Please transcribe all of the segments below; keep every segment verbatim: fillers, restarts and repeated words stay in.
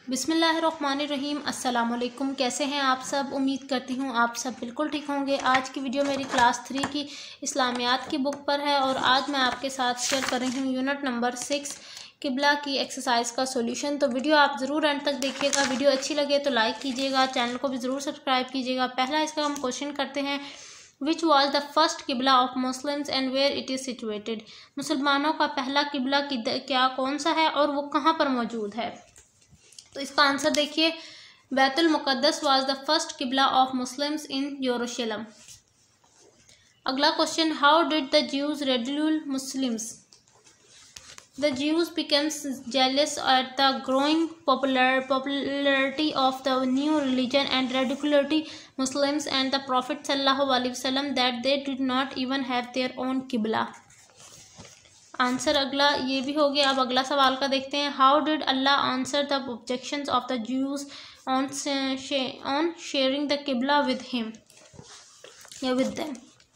बिस्मिल्लाहिर्रहमानिर्रहीम। अस्सलाम वालेकुम। कैसे हैं आप सब? उम्मीद करती हूँ आप सब बिल्कुल ठीक होंगे। आज की वीडियो मेरी क्लास थ्री की इस्लामियात की बुक पर है और आज मैं आपके साथ शेयर कर रही हूँ यूनिट नंबर सिक्स किबला की एक्सरसाइज का सॉल्यूशन। तो वीडियो आप ज़रूर एंड तक देखिएगा। वीडियो अच्छी लगे तो लाइक कीजिएगा, चैनल को भी ज़रूर सब्सक्राइब कीजिएगा। पहला इसका हम क्वेश्चन करते हैं, विच वॉज द फर्स्ट किबला of Muslims and where it is situated. मुसलमानों का पहला किबला क्या कौन सा है और वो कहाँ पर मौजूद है? तो इसका आंसर देखिए, बैतुल मुक़द्दस वाज द फर्स्ट किबला ऑफ मुस्लिम्स इन यरूशलेम। अगला question, how did the Jews ridicule Muslims. The Jews becomes jealous at the growing popular popularity of the new religion and ridiculed Muslims and the prophet सल्लल्लाहु अलैहि वसल्लम that they did not even have their own किबला। Answer अगला ये भी हो गया। अब अगला सवाल का देखते हैं, हाउ डिड अल्लाह answer the objections of the Jews on on sharing the किबला विद हिम या with them.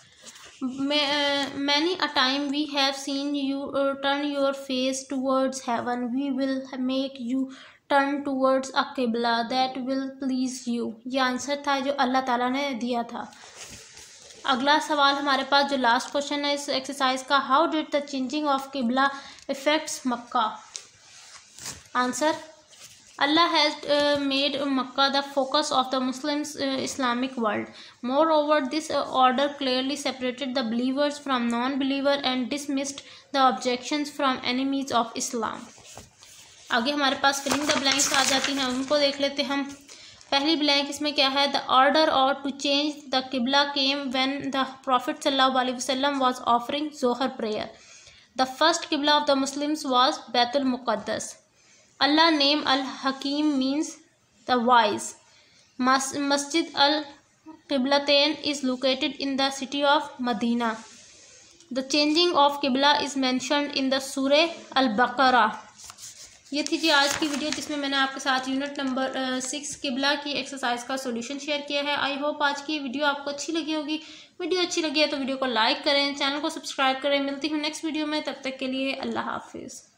Many a time we have seen you turn your face towards heaven, we will make you turn towards a किबला that will please you. ये answer था जो अल्लाह ताला ने दिया था। अगला सवाल हमारे पास जो लास्ट क्वेश्चन है इस एक्सरसाइज का, how did the changing of किबला effects Makkah. Answer, Allah has made Makkah the focus of the Muslims Islamic world. Moreover this order clearly separated the believers from non believer and dismissed the objections from enemies of Islam. आगे हमारे पास filling the blanks आ जाती हैं, उनको देख लेते हैं हम। पहली ब्लैंक इसमें क्या है, द ऑर्डर और टू चेंज द किबला केम व्हेन द प्रॉफिट सल्लल्लाहु अलैहि वसल्लम वाज ऑफरिंग जोहर प्रेयर। द फर्स्ट किबला ऑफ द मुस्लिम्स वाज बैतुल मुक़द्दस। अल्लाह नेम अल हकीम मीन्स द वाइज। मस्जिद अल किबलतैन is located in the city of Madinah. The changing of किबला इज मेंशन्ड इन द सूरह अल बकरा। ये थी जी आज की वीडियो जिसमें मैंने आपके साथ यूनिट नंबर सिक्स किबला की एक्सरसाइज का सॉल्यूशन शेयर किया है। आई होप आज की वीडियो आपको अच्छी लगी होगी। वीडियो अच्छी लगी है तो वीडियो को लाइक करें, चैनल को सब्सक्राइब करें। मिलती हूँ नेक्स्ट वीडियो में, तब तक के लिए अल्लाह हाफिज़।